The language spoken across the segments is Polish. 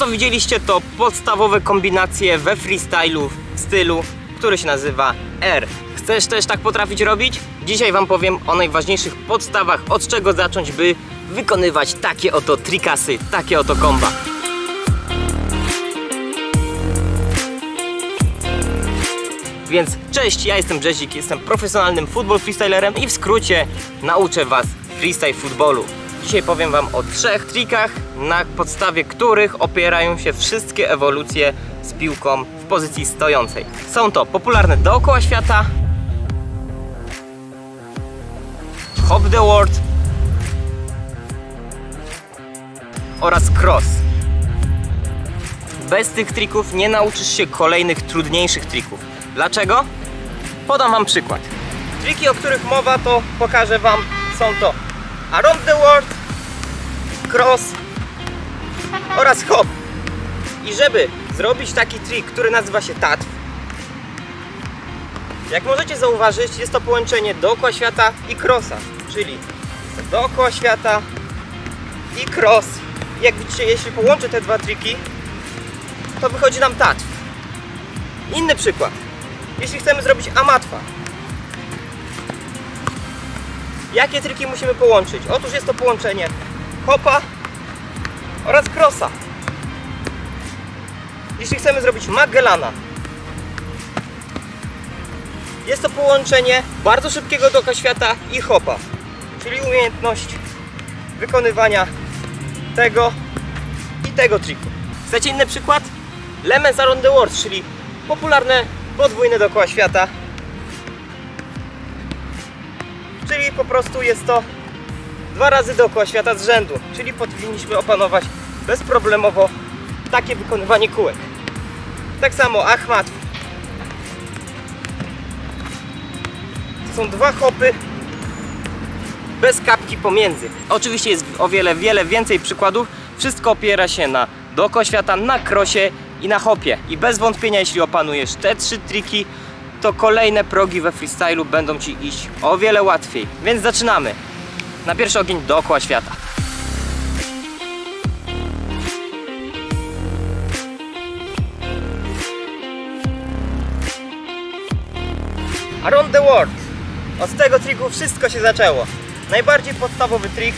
co widzieliście, to podstawowe kombinacje we freestylu w stylu, który się nazywa R. Chcesz też tak potrafić robić? Dzisiaj wam powiem o najważniejszych podstawach, od czego zacząć, by wykonywać takie oto trikasy, takie oto komba. Więc cześć, ja jestem Brzezik, jestem profesjonalnym football freestylerem i w skrócie nauczę was freestyle footballu. Dzisiaj powiem wam o 3 trikach, na podstawie których opierają się wszystkie ewolucje z piłką w pozycji stojącej. Są to popularne dookoła świata, hop the world oraz cross. Bez tych trików nie nauczysz się kolejnych trudniejszych trików. Dlaczego? Podam wam przykład. Triki, o których mowa, to pokażę wam, są to around the world, cross oraz hop. I żeby zrobić taki trik, który nazywa się tatw, jak możecie zauważyć, jest to połączenie dookoła świata i crossa, czyli dookoła świata i cross. Jak widzicie, jeśli połączę te dwa triki, to wychodzi nam tatw. Inny przykład. Jeśli chcemy zrobić amatwa, jakie triki musimy połączyć? Otóż jest to połączenie hopa oraz crossa. Jeśli chcemy zrobić Magellana, jest to połączenie bardzo szybkiego dookoła świata i hopa, czyli umiejętność wykonywania tego i tego triku. Chcecie inny przykład? Lemons around the world, czyli popularne podwójne dookoła świata, czyli po prostu jest to 2 razy dookoła świata z rzędu, czyli powinniśmy opanować bezproblemowo takie wykonywanie kółek. Tak samo Ahmad. To są 2 hopy bez kapki pomiędzy. Oczywiście jest o wiele więcej przykładów. Wszystko opiera się na dookoła świata, na crossie i na hopie. I bez wątpienia, jeśli opanujesz te 3 triki, to kolejne progi we freestylu będą ci iść o wiele łatwiej. Więc zaczynamy. Na pierwszy ogień dookoła świata. Around the world. Od tego triku wszystko się zaczęło. Najbardziej podstawowy trik.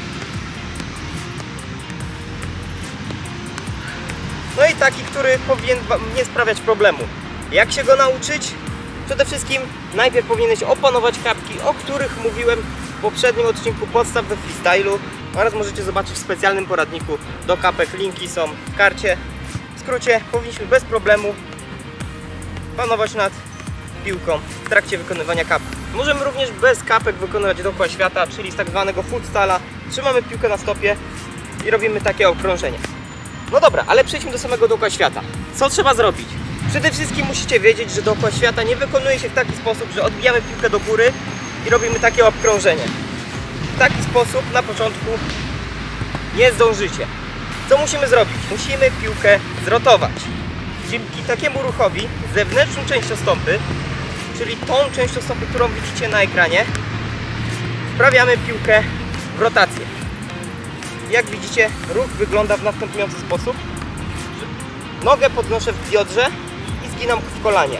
No i taki, który powinien wam nie sprawiać problemu. Jak się go nauczyć? Przede wszystkim najpierw powinieneś opanować kapki, o których mówiłem w poprzednim odcinku podstaw we freestylu, oraz możecie zobaczyć w specjalnym poradniku do kapek, linki są w karcie. W skrócie, powinniśmy bez problemu panować nad piłką w trakcie wykonywania kapek. Możemy również bez kapek wykonywać dookoła świata, czyli z tak zwanego footstala. Trzymamy piłkę na stopie i robimy takie okrążenie. No dobra, ale przejdźmy do samego dookoła świata. Co trzeba zrobić? Przede wszystkim musicie wiedzieć, że dookoła świata nie wykonuje się w taki sposób, że odbijamy piłkę do góry i robimy takie obkrążenie. W taki sposób na początku nie zdążycie. Co musimy zrobić? Musimy piłkę zrotować. Dzięki takiemu ruchowi zewnętrzną częścią stopy, czyli tą częścią stopy, którą widzicie na ekranie, wprawiamy piłkę w rotację. Jak widzicie, ruch wygląda w następujący sposób. Nogę podnoszę w biodrze i zginam w kolanie.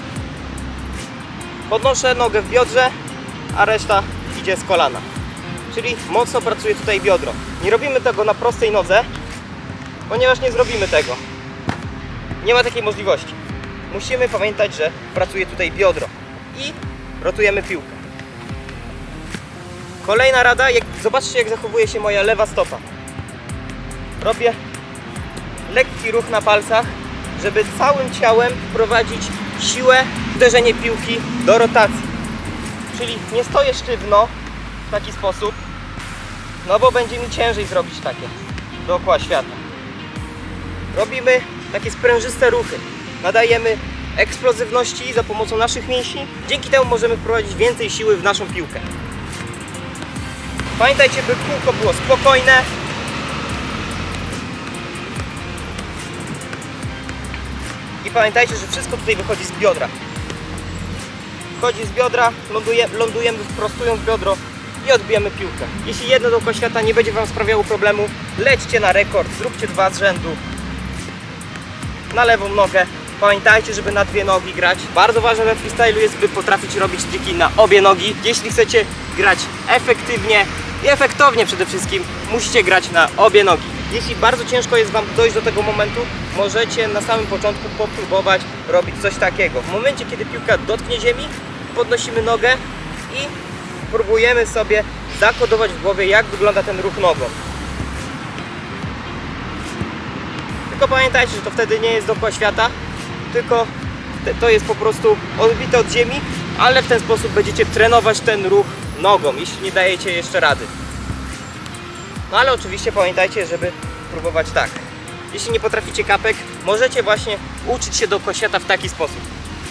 Podnoszę nogę w biodrze, a reszta idzie z kolana. Czyli mocno pracuje tutaj biodro. Nie robimy tego na prostej nodze, ponieważ nie zrobimy tego. Nie ma takiej możliwości. Musimy pamiętać, że pracuje tutaj biodro i rotujemy piłkę. Kolejna rada, zobaczcie, jak zachowuje się moja lewa stopa. Robię lekki ruch na palcach, żeby całym ciałem wprowadzić siłę, uderzenie piłki do rotacji. Czyli nie stoję sztywno w taki sposób, no bo będzie mi ciężej zrobić takie dookoła świata. Robimy takie sprężyste ruchy. Nadajemy eksplozywności za pomocą naszych mięśni. Dzięki temu możemy wprowadzić więcej siły w naszą piłkę. Pamiętajcie, by kółko było spokojne. I pamiętajcie, że wszystko tutaj wychodzi z biodra. Wchodzi z biodra, lądujemy prostując biodro i odbijamy piłkę. Jeśli jedno dookoła świata nie będzie wam sprawiało problemu, lećcie na rekord, zróbcie 2 z rzędu na lewą nogę. Pamiętajcie, żeby na dwie nogi grać. Bardzo ważne we freestylu jest, by potrafić robić triki na obie nogi. Jeśli chcecie grać efektywnie i efektownie przede wszystkim, musicie grać na obie nogi. Jeśli bardzo ciężko jest Wam dojść do tego momentu, możecie na samym początku popróbować robić coś takiego. W momencie, kiedy piłka dotknie ziemi, podnosimy nogę i próbujemy sobie zakodować w głowie, jak wygląda ten ruch nogą. Tylko pamiętajcie, że to wtedy nie jest dookoła świata, tylko to jest po prostu odbite od ziemi, ale w ten sposób będziecie trenować ten ruch nogą, jeśli nie dajecie jeszcze rady. No ale oczywiście pamiętajcie, żeby próbować tak. Jeśli nie potraficie kapek, możecie właśnie uczyć się dookoła świata w taki sposób.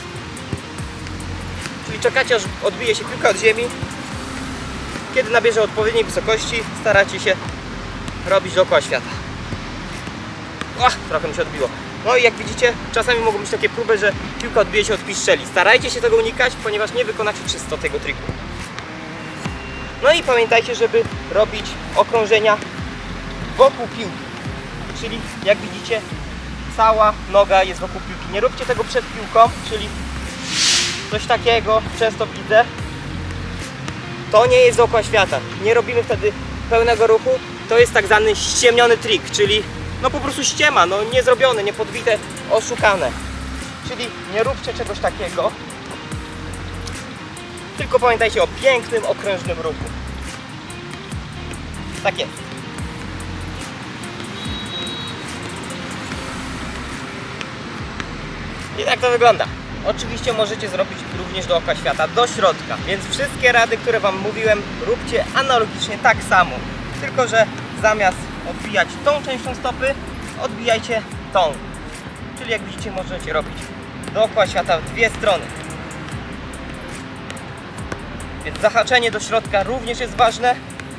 Czyli czekacie, aż odbije się piłka od ziemi. Kiedy nabierze odpowiedniej wysokości, staracie się robić dookoła świata. Trochę mi się odbiło. No i jak widzicie, czasami mogą być takie próby, że piłka odbije się od piszczeli. Starajcie się tego unikać, ponieważ nie wykonacie czysto tego triku. No i pamiętajcie, żeby robić okrążenia wokół piłki. Czyli jak widzicie, cała noga jest wokół piłki. Nie róbcie tego przed piłką, czyli coś takiego często widzę. To nie jest dookoła świata. Nie robimy wtedy pełnego ruchu. To jest tak zwany ściemniony trik, czyli no po prostu ściema, no nie zrobione, nie podbite, oszukane. Czyli nie róbcie czegoś takiego. Tylko pamiętajcie o pięknym, okrężnym ruchu. Tak jest. I tak to wygląda. Oczywiście możecie zrobić również dookoła świata, do środka. Więc wszystkie rady, które Wam mówiłem, róbcie analogicznie tak samo. Tylko że zamiast odbijać tą częścią stopy, odbijajcie tą. Czyli jak widzicie, możecie robić dookoła świata w dwie strony. Więc zahaczenie do środka również jest ważne.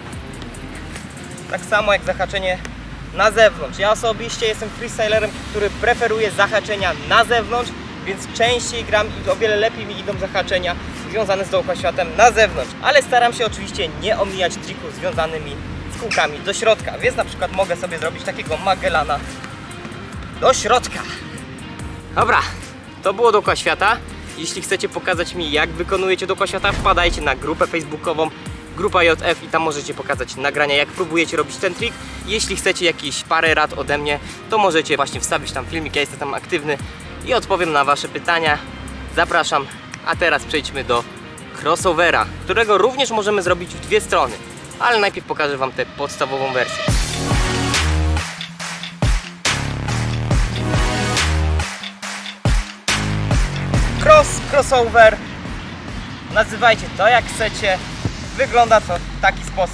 Tak samo jak zahaczenie na zewnątrz. Ja osobiście jestem freestylerem, który preferuje zahaczenia na zewnątrz, więc częściej gram i o wiele lepiej mi idą zahaczenia związane z dookoła światem na zewnątrz. Ale staram się oczywiście nie omijać trików związanymi z kółkami do środka, więc na przykład mogę sobie zrobić takiego Magellana do środka. Dobra, to było dookoła świata. Jeśli chcecie pokazać mi, jak wykonujecie dookoła świata, wpadajcie na grupę facebookową Grupa JF i tam możecie pokazać nagrania, jak próbujecie robić ten trik. Jeśli chcecie jakieś parę rad ode mnie, to możecie właśnie wstawić tam filmik, ja jestem tam aktywny i odpowiem na Wasze pytania. Zapraszam, a teraz przejdźmy do crossovera, którego również możemy zrobić w dwie strony, ale najpierw pokażę Wam tę podstawową wersję. Crossover, nazywajcie to jak chcecie, wygląda to w taki sposób.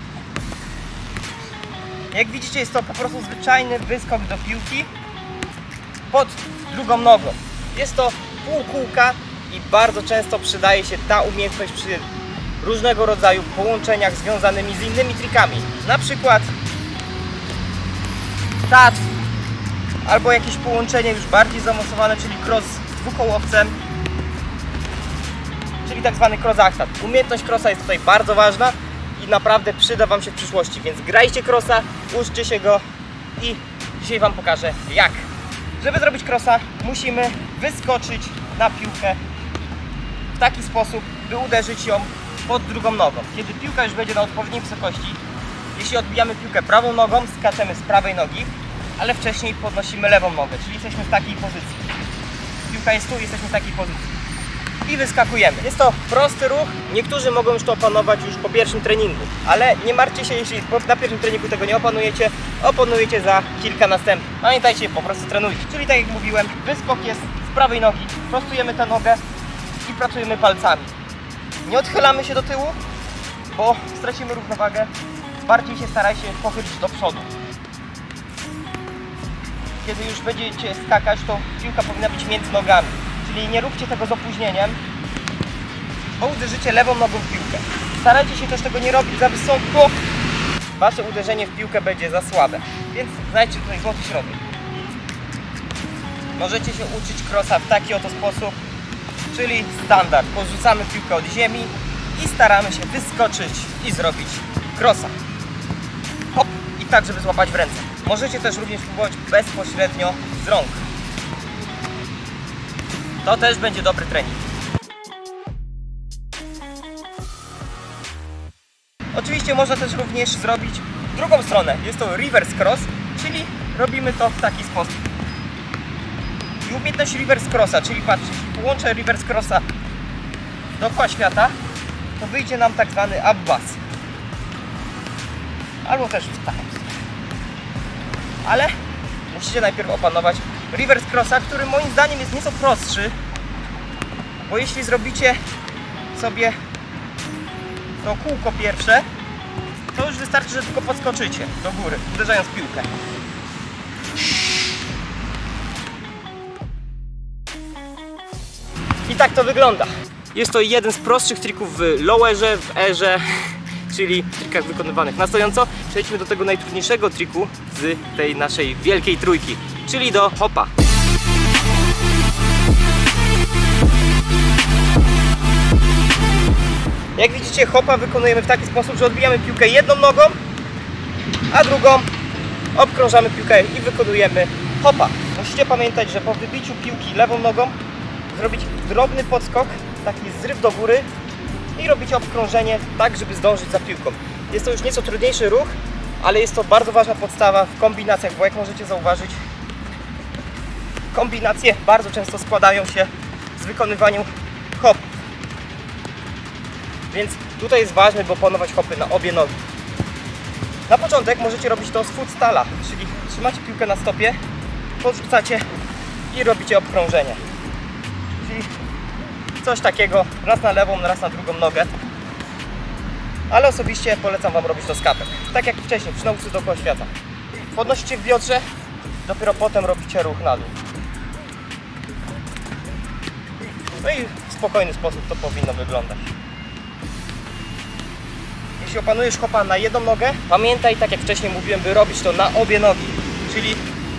Jak widzicie, jest to po prostu zwyczajny wyskok do piłki pod drugą nogą. Jest to półkółka i bardzo często przydaje się ta umiejętność przy różnego rodzaju połączeniach związanymi z innymi trikami. Na przykład tatw, albo jakieś połączenie już bardziej zaawansowane, czyli cross z dwukołowcem, czyli tak zwany cross axat. Umiejętność crossa jest tutaj bardzo ważna i naprawdę przyda Wam się w przyszłości, więc grajcie crossa, uczcie się go i dzisiaj Wam pokażę jak. Żeby zrobić crossa, musimy wyskoczyć na piłkę w taki sposób, by uderzyć ją pod drugą nogą. Kiedy piłka już będzie na odpowiedniej wysokości, jeśli odbijamy piłkę prawą nogą, skaczemy z prawej nogi, ale wcześniej podnosimy lewą nogę, czyli jesteśmy w takiej pozycji. Piłka jest tu, jesteśmy w takiej pozycji. I wyskakujemy. Jest to prosty ruch, niektórzy mogą już to opanować już po pierwszym treningu, ale nie martwcie się, jeśli na pierwszym treningu tego nie opanujecie, opanujecie za kilka następnych. Pamiętajcie, po prostu trenujcie. Czyli tak jak mówiłem, wyskok jest z prawej nogi, prostujemy tę nogę i pracujemy palcami. Nie odchylamy się do tyłu, bo stracimy równowagę, bardziej się starajcie pochylić do przodu. Kiedy już będziecie skakać, to piłka powinna być między nogami. Czyli nie róbcie tego z opóźnieniem, bo uderzycie lewą nogą w piłkę. Starajcie się też tego nie robić za wysoko. Wasze uderzenie w piłkę będzie za słabe, więc znajdźcie tutaj złoty środek. Możecie się uczyć crossa w taki oto sposób, czyli standard. Podrzucamy piłkę od ziemi i staramy się wyskoczyć i zrobić crossa. Hop! I tak, żeby złapać w ręce. Możecie też również próbować bezpośrednio z rąk. To też będzie dobry trening. Oczywiście można też również zrobić drugą stronę. Jest to reverse cross, czyli robimy to w taki sposób. I umiejętność reverse crossa, czyli patrzcie, jeśli połączę reverse crossa dookoła świata, to wyjdzie nam tak zwany abbas. Albo też w taką stronę. Ale musicie najpierw opanować reverse crossa, który moim zdaniem jest nieco prostszy, bo jeśli zrobicie sobie to kółko pierwsze, to już wystarczy, że tylko podskoczycie do góry, uderzając piłkę. I tak to wygląda. Jest to jeden z prostszych trików w lowerze, w airze, czyli trikach wykonywanych na stojąco. Przejdźmy do tego najtrudniejszego triku z tej naszej wielkiej trójki, czyli do hopa. Jak widzicie, hopa wykonujemy w taki sposób, że odbijamy piłkę jedną nogą, a drugą obkrążamy piłkę i wykonujemy hopa. Musicie pamiętać, że po wybiciu piłki lewą nogą zrobić drobny podskok, taki zryw do góry i robicie obkrążenie tak, żeby zdążyć za piłką. Jest to już nieco trudniejszy ruch, ale jest to bardzo ważna podstawa w kombinacjach, bo jak możecie zauważyć, kombinacje bardzo często składają się z wykonywaniem hop. Więc tutaj jest ważne, by opanować hopy na obie nogi. Na początek możecie robić to z footstala, czyli trzymacie piłkę na stopie, podrzucacie i robicie obkrążenie. Czyli coś takiego, raz na lewą, raz na drugą nogę. Ale osobiście polecam Wam robić to z kapek. Tak jak wcześniej, przy nauce dookoła świata. Podnosicie w biodrze, dopiero potem robicie ruch na dół. No i w spokojny sposób to powinno wyglądać. Jeśli opanujesz hopa na jedną nogę, pamiętaj, tak jak wcześniej mówiłem, by robić to na obie nogi. Czyli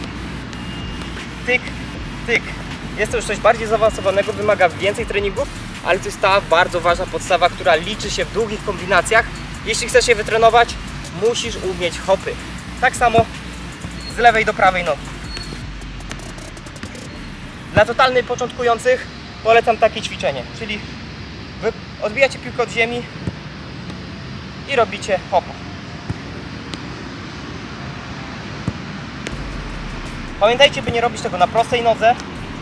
tyk, tyk. Jest to już coś bardziej zaawansowanego, wymaga więcej treningów, ale to jest ta bardzo ważna podstawa, która liczy się w długich kombinacjach. Jeśli chcesz je wytrenować, musisz umieć hopy. Tak samo z lewej do prawej nogi. Dla totalnych początkujących polecam takie ćwiczenie, czyli wy odbijacie piłkę od ziemi i robicie hopa. Pamiętajcie, by nie robić tego na prostej nodze,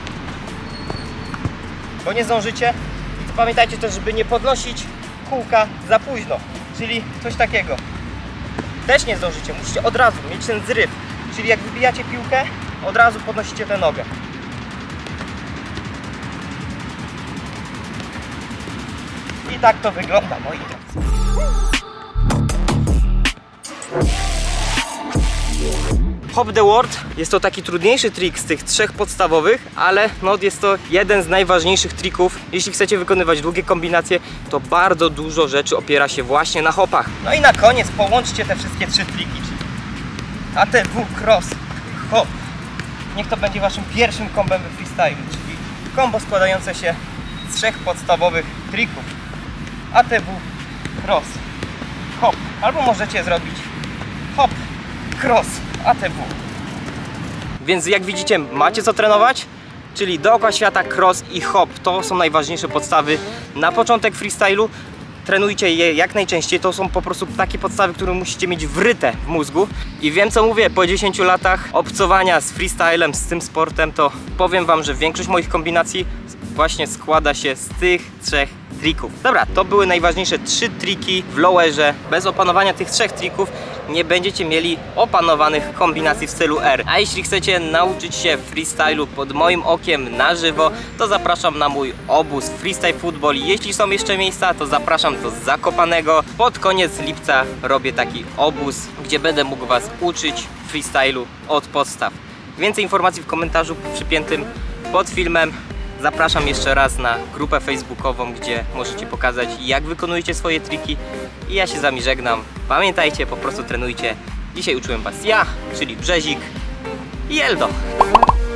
bo nie zdążycie. I pamiętajcie też, żeby nie podnosić kółka za późno, czyli coś takiego. Też nie zdążycie, musicie od razu mieć ten zryw, czyli jak wybijacie piłkę, od razu podnosicie tę nogę. I tak to wygląda, moi drodzy. Hop the World jest to taki trudniejszy trik z tych trzech podstawowych, ale no jest to jeden z najważniejszych trików. Jeśli chcecie wykonywać długie kombinacje, to bardzo dużo rzeczy opiera się właśnie na hopach. No i na koniec połączcie te wszystkie trzy triki, czyli ATW, cross, hop. Niech to będzie waszym pierwszym kombem we freestyle, czyli kombo składające się z trzech podstawowych trików. ATW, cross, hop. Albo możecie zrobić hop, cross, ATW. Więc jak widzicie, macie co trenować, czyli dookoła świata, cross i hop. To są najważniejsze podstawy na początek freestylu. Trenujcie je jak najczęściej. To są po prostu takie podstawy, które musicie mieć wryte w mózgu. I wiem, co mówię, po 10 latach obcowania z freestylem, z tym sportem, to powiem Wam, że większość moich kombinacji właśnie składa się z tych trzech trików. Dobra, to były najważniejsze 3 triki w lowerze. Bez opanowania tych 3 trików nie będziecie mieli opanowanych kombinacji w stylu R. A jeśli chcecie nauczyć się freestylu pod moim okiem na żywo, to zapraszam na mój obóz Freestyle Football. Jeśli są jeszcze miejsca, to zapraszam do Zakopanego. Pod koniec lipca robię taki obóz, gdzie będę mógł Was uczyć freestylu od podstaw. Więcej informacji w komentarzu przypiętym pod filmem. Zapraszam jeszcze raz na grupę facebookową, gdzie możecie pokazać, jak wykonujecie swoje triki. I ja się z Wami żegnam. Pamiętajcie, po prostu trenujcie. Dzisiaj uczyłem Was ja, czyli Brzezik i Eldo.